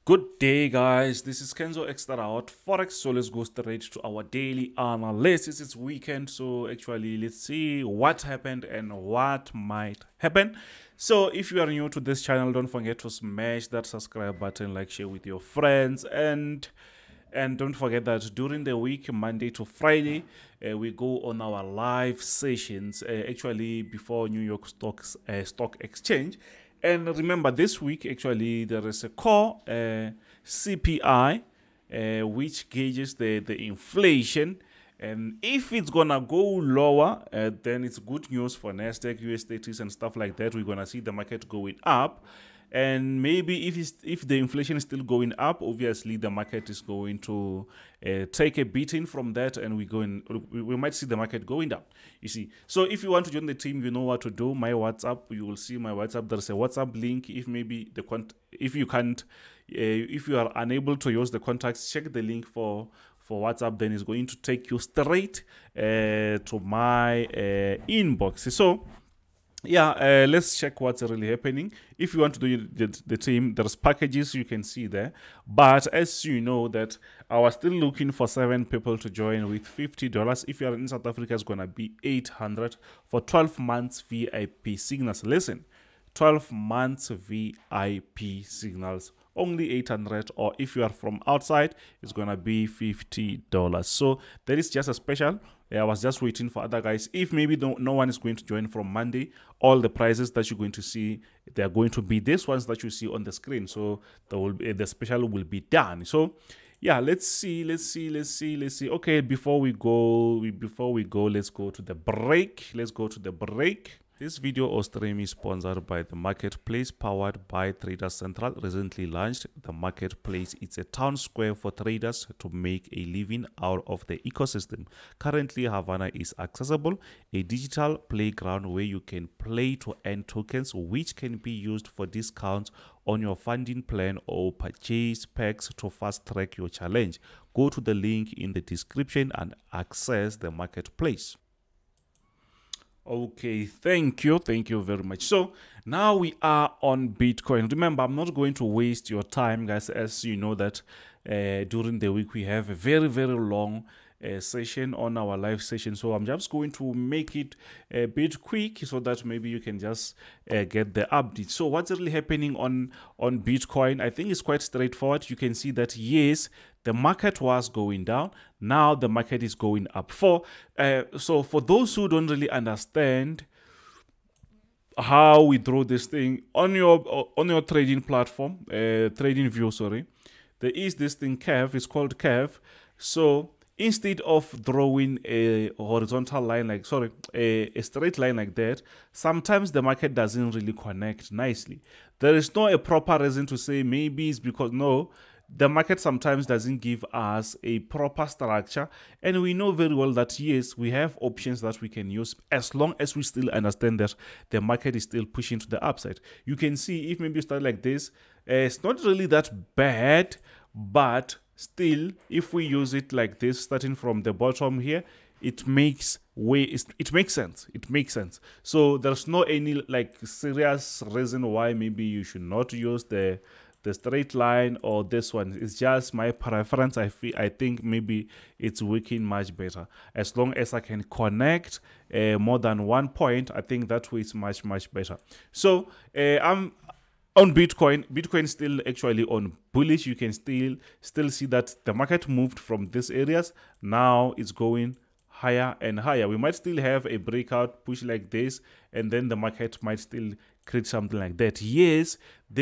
Good day, guys. This is Kenzo Extra out Forex. So let's go straight to our daily analysis. It's weekend, so actually, let's see what happened and what might happen. So, if you are new to this channel, don't forget to smash that subscribe button, like, share with your friends, and don't forget that during the week, Monday to Friday, we go on our live sessions. Actually, before New York Stock Exchange. And remember, this week, actually, there is a core CPI, which gauges the inflation. And if it's going to go lower, then it's good news for NASDAQ, US30s, and stuff like that. We're going to see the market going up. And maybe if the inflation is still going up, obviously the market is going to take a beating from that, and we might see the market going down. You see, so if you want to join the team, you know what to do. My WhatsApp, you will see my WhatsApp. There's a WhatsApp link. If maybe if you are unable to use the contacts, check the link for WhatsApp. Then it's going to take you straight to my inbox. So yeah, let's check what's really happening. If you want to do the team, there's packages you can see there. But as you know that I was still looking for 7 people to join with $50. If you are in South Africa, it's going to be 800 for 12 months VIP signals. Listen, 12 months VIP signals, only 800, or if you are from outside, it's gonna be $50. So that is just a special. I was just waiting for other guys. If maybe no one is going to join from Monday, all the prices that you're going to see, they are going to be these ones that you see on the screen. So the special will be done. So yeah, let's see. Okay, before we go, let's go to the break. This video or stream is sponsored by the Marketplace, powered by Traders Central. Recently launched, the Marketplace. It's a town square for traders to make a living out of the ecosystem. Currently, Havana is accessible, a digital playground where you can play to earn tokens, which can be used for discounts on your funding plan or purchase packs to fast track your challenge. Go to the link in the description and access the Marketplace. Okay, thank you very much. So now we are on Bitcoin. Remember, I'm not going to waste your time, guys, as you know that during the week we have a very long session on our live session. So I'm just going to make it a bit quick so that maybe you can just get the update. So what's really happening on Bitcoin? I think it's quite straightforward. You can see that yes, the market was going down. Now the market is going up. So for those who don't really understand how we draw this thing on your trading platform, trading view, sorry, there is this thing curve. It's called curve. So instead of drawing a horizontal line a straight line like that, sometimes the market doesn't really connect nicely. There is no a proper reason to say maybe it's because no, the market sometimes doesn't give us a proper structure, and we know very well that yes, we have options that we can use as long as we still understand that the market is still pushing to the upside. You can see if maybe you start like this, it's not really that bad, but still, if we use it like this, starting from the bottom here, it makes sense. So there's no any serious reason why maybe you should not use the straight line or this one. It's just my preference. I think maybe it's working much better as long as I can connect more than 1 point. I think that way is much better. So I'm on Bitcoin still actually on bullish. You can still see that the market moved from these areas. Now it's going higher and higher. We might still have a breakout push like this, and then the market might still create something like that. Yes,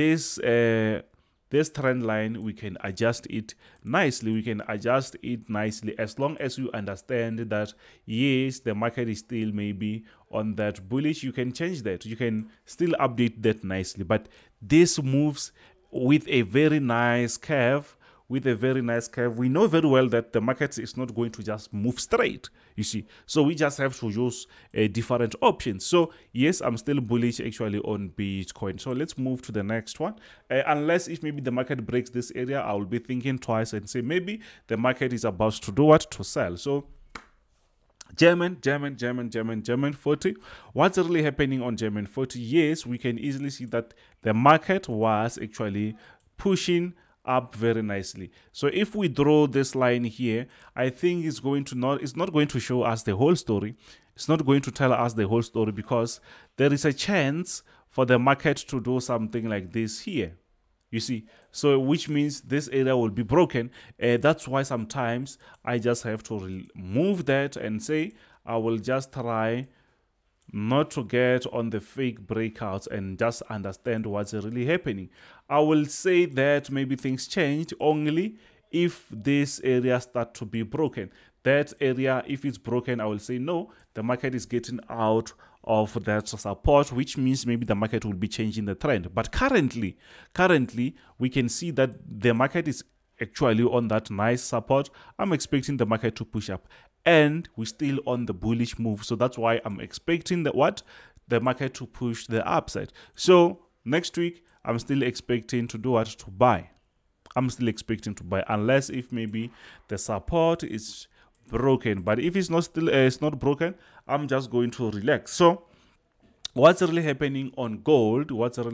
this trend line, we can adjust it nicely. As long as you understand that yes, the market is still maybe on that bullish. You can change that. You can still update that nicely. But this moves with a very nice curve. We know very well that the market is not going to just move straight, you see. So we just have to use different options. So yes, I'm still bullish actually on Bitcoin. So let's move to the next one. Unless if maybe the market breaks this area, I will be thinking twice and say maybe the market is about to do what? To sell. So German 40. What's really happening on German 40? Yes, we can easily see that the market was actually pushing up very nicely. So if we draw this line here, I think it's not going to show us the whole story. It's not going to tell us the whole story, because there is a chance for the market to do something like this here. You see, so which means this area will be broken. That's why sometimes I just have to remove that and say I will just try not to get on the fake breakouts and just understand what's really happening. I will say that maybe things change only if this area start to be broken. That area, if it's broken, I will say no, the market is getting out of that support, which means maybe the market will be changing the trend. But currently we can see that the market is actually on that nice support. I'm expecting the market to push up, and we're still on the bullish move. So that's why I'm expecting the market to push the upside. So next week, I'm still expecting to do what? To buy. I'm still expecting to buy, unless if maybe the support is broken. But if it's not broken, I'm just going to relax. So what's really happening on gold?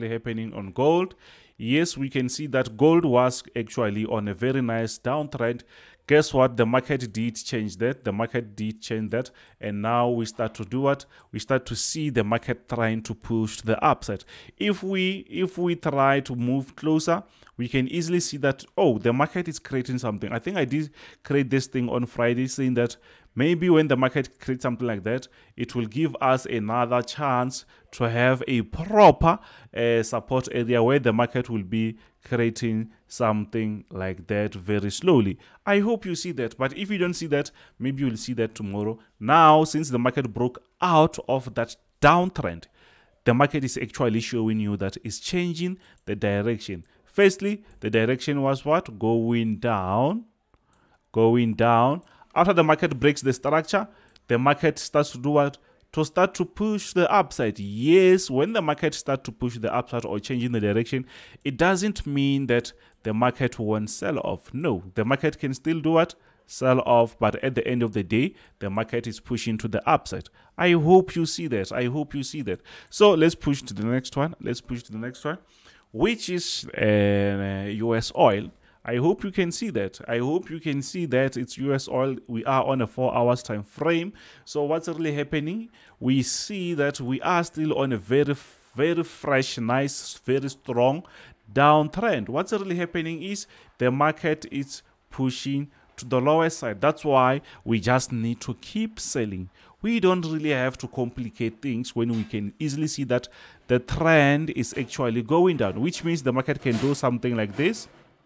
Yes, we can see that gold was actually on a very nice downtrend. Guess what? The market did change that. And now we start to do what? We start to see the market trying to push to the upside. If we try to move closer, we can easily see that, oh, the market is creating something. I think I did create this thing on Friday, saying that maybe when the market creates something like that, it will give us another chance to have a proper support area where the market will be creating something like that very slowly. I hope you see that. But if you don't see that, maybe you'll see that tomorrow. Now, since the market broke out of that downtrend, the market is actually showing you that it's changing the direction. Firstly, the direction was what? Going down. After the market breaks the structure, the market starts to do what? To start to push the upside. Yes, when the market starts to push the upside or changing the direction, it doesn't mean that the market won't sell off. No, the market can still do what? Sell off, but at the end of the day, the market is pushing to the upside. I hope you see that. So let's push to the next one. Which is US oil. I hope you can see that. It's US oil. We are on a 4 hours time frame. So what's really happening? We see that we are still on a very, very fresh, nice, very strong downtrend. What's really happening is the market is pushing to the lower side. That's why we just need to keep selling. We don't really have to complicate things when we can easily see that the trend is actually going down, which means the market can do something like this.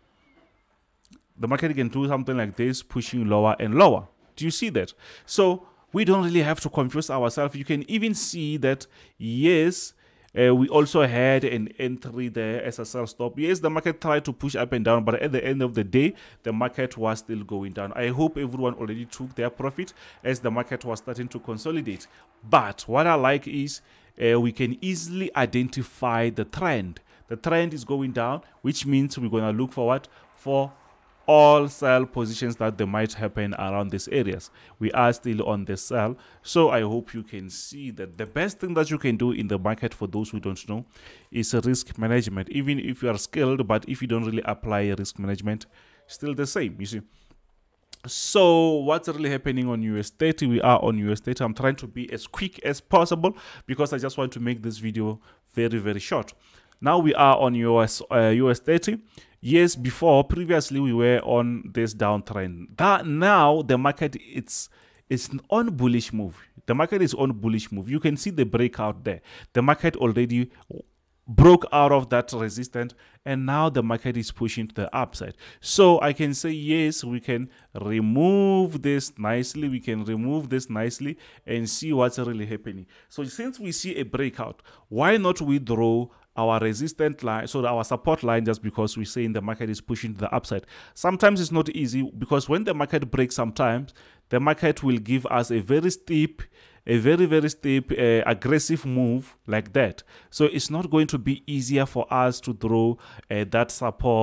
Pushing lower and lower. Do you see that? So we don't really have to confuse ourselves. You can even see that, yes, we also had an entry there as a sell stop. Yes, the market tried to push up and down, but at the end of the day, the market was still going down. I hope everyone already took their profit as the market was starting to consolidate. But what I like is we can easily identify the trend. The trend is going down, which means we're going to look forward for all sell positions that they might happen around these areas. We are still on the sell. So I hope you can see that the best thing that you can do in the market, for those who don't know, is risk management. Even if you are skilled, but if you don't really apply risk management, still the same, you see. So what's really happening on US30? We are on US30. I'm trying to be as quick as possible because I just want to make this video very, very short. Now we are on US30. Yes, previously we were on this downtrend. Now the market it's on bullish move. The market is on bullish move. You can see the breakout there. The market already broke out of that resistance, and now the market is pushing to the upside. So I can say, yes, we can remove this nicely. And see what's really happening. So since we see a breakout, why not withdraw our resistance line, so our support line, just because we're saying the market is pushing to the upside? Sometimes it's not easy, because when the market breaks, sometimes the market will give us a very steep, aggressive move like that. So it's not going to be easier for us to draw that support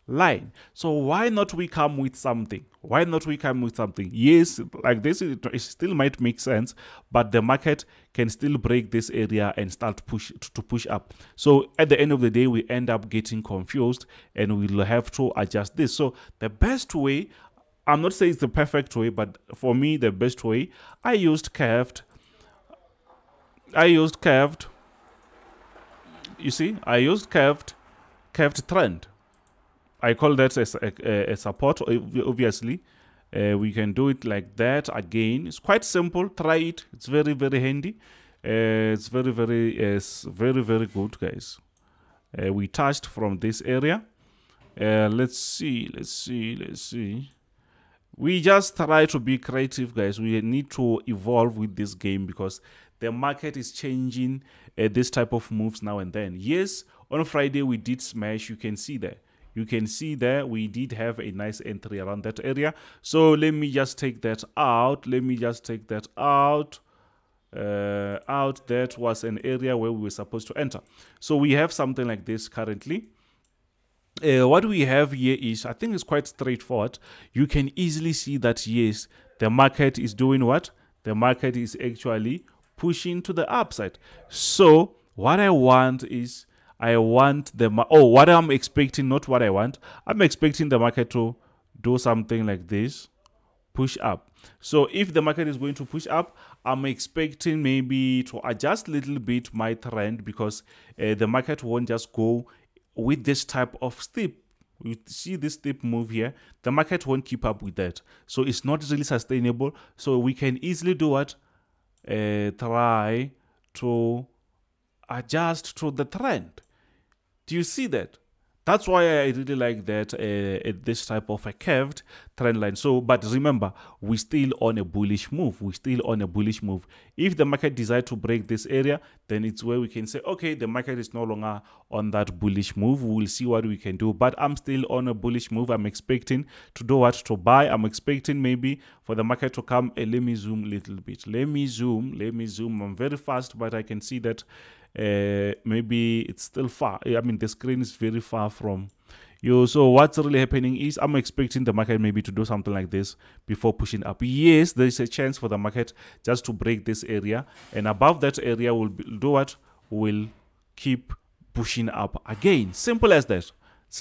line. So why not we come with something? Why not we come with something? Yes, like this, it still might make sense, but the market can still break this area and start to push up. So at the end of the day, we end up getting confused and we'll have to adjust this. So the best way, I'm not saying it's the perfect way, but for me, the best way, I used curved. You see, I used curved trend. I call that a support, obviously. We can do it like that again. It's quite simple. Try it. It's very, very handy. It's very, very good, guys. We touched from this area. Let's see. We just try to be creative, guys. We need to evolve with this game because the market is changing this type of moves now and then. Yes, on Friday we did smash. You can see there. You can see there we did have a nice entry around that area. So let me just take that out. That was an area where we were supposed to enter. So we have something like this currently. What we have here is, I think it's quite straightforward. You can easily see that, yes, the market is doing what? The market is actually pushing to the upside. So what I want is, what I'm expecting, not what I want. I'm expecting the market to do something like this, push up. So if the market is going to push up, I'm expecting maybe to adjust a little bit my trend because the market won't just go with this type of steep. You see this steep move here, the market won't keep up with that. So it's not really sustainable. So we can easily do what? Try to adjust to the trend. Do you see that? That's why I really like that this type of a curved trend line. So, but remember, we're still on a bullish move. If the market decides to break this area, then it's where we can say, okay, the market is no longer on that bullish move. We'll see what we can do. But I'm still on a bullish move. I'm expecting to do what? To buy. I'm expecting maybe for the market to come. Let me zoom a little bit. Let me zoom. I'm very fast, but I can see that maybe it's still far. I mean, the screen is very far from you. So what's really happening is I'm expecting the market maybe to do something like this before pushing up. Yes, there is a chance for the market just to break this area, and above that area will do what? Will keep pushing up again. Simple as that.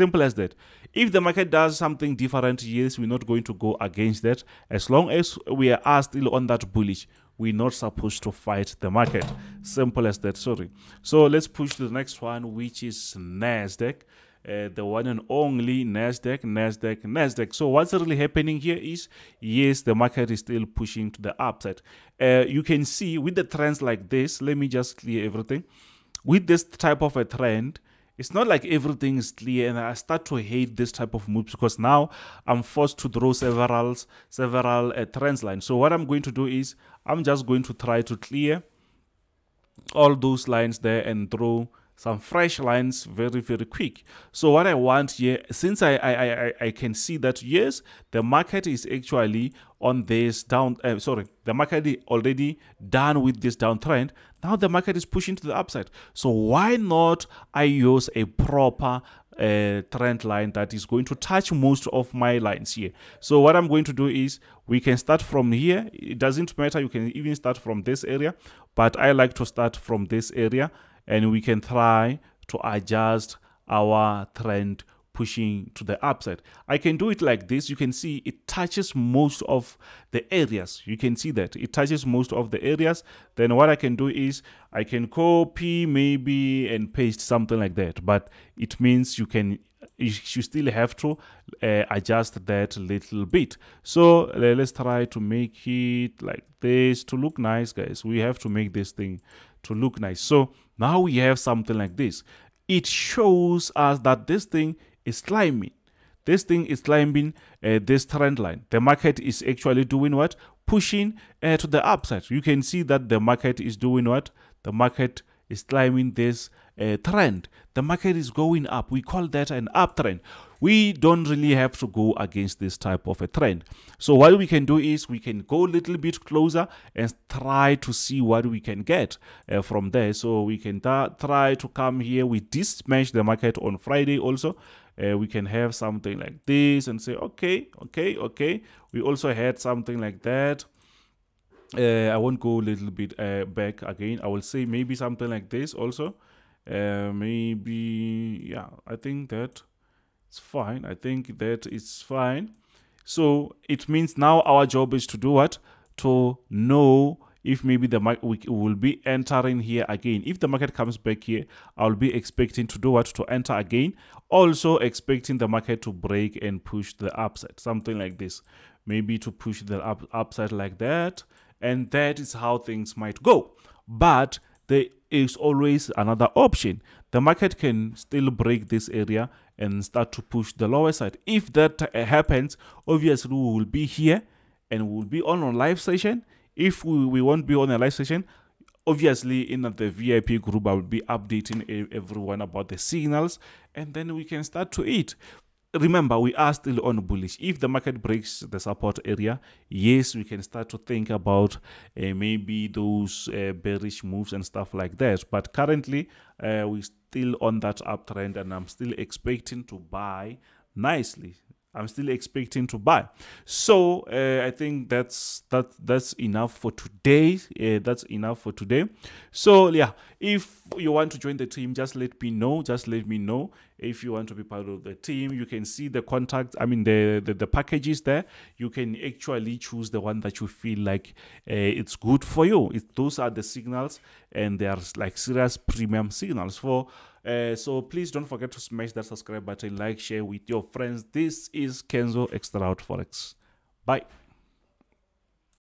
If the market does something different, yes, we're not going to go against that. As long as we are still on that bullish, we're not supposed to fight the market. Simple as that. Sorry. So let's push to the next one, which is NASDAQ. The one and only NASDAQ. So what's really happening here is, yes, the market is still pushing to the upside. You can see with the trends like this, let me just clear everything. With this type of a trend, it's not like everything is clear, and I start to hate this type of moves because now I'm forced to draw several trends lines. So what I'm going to do is I'm just going to try to clear all those lines there and draw some fresh lines very quick. So what I want here, since I can see that, yes, the market is actually on this down, the market is already done with this downtrend. Now the market is pushing to the upside. So why not I use a proper trend line that is going to touch most of my lines here? So what I'm going to do is, we can start from here. It doesn't matter. You can even start from this area, but I like to start from this area, and we can try to adjust our trend pushing to the upside. I can do it like this. You can see it touches most of the areas. You can see that it touches most of the areas. Then what I can do is I can copy maybe and paste something like that, but it means you still have to adjust that little bit. So let's try to make it like this to look nice, guys. We have to make this thing to look nice. So now we have something like this. It shows us that this thing is climbing. This trend line. The market is actually doing what? Pushing to the upside. You can see that the market is doing what? The market is climbing this trend. The market is going up. We call that an uptrend. We don't really have to go against this type of a trend. So what we can do is we can go a little bit closer and try to see what we can get from there. So we can try to come here. We did smash the market on Friday also. We can have something like this and say, okay. We also had something like that. I won't go a little bit back again. I will say maybe something like this also. Maybe, yeah, I think that it's fine. I think that is fine. So it means now our job is to do what? To know if maybe the market we will be entering here again. If the market comes back here, I'll be expecting to do what? To enter again. Also expecting the market to break and push the upside, something like this. Maybe to push the upside like that. And that is how things might go. But there is always another option. The market can still break this area and start to push the lower side. If that happens, obviously we will be here and we will be on a live session. If we won't be on a live session, obviously in the VIP group, I will be updating everyone about the signals, and then we can start to eat. Remember, we are still on bullish. If the market breaks the support area, yes, we can start to think about maybe those bearish moves and stuff like that. But currently, we're still on that uptrend, and I'm still expecting to buy nicely. I'm still expecting to buy. So I think that's enough for today. That's enough for today. So yeah, if you want to join the team, just let me know. Just let me know. If you want to be part of the team, you can see the contact. I mean the packages there. You can actually choose the one that you feel like it's good for you. Those are the signals, and they are like serious premium signals for. So please don't forget to smash that subscribe button, like, share with your friends. This is Kenzo Extra Out Forex. Bye.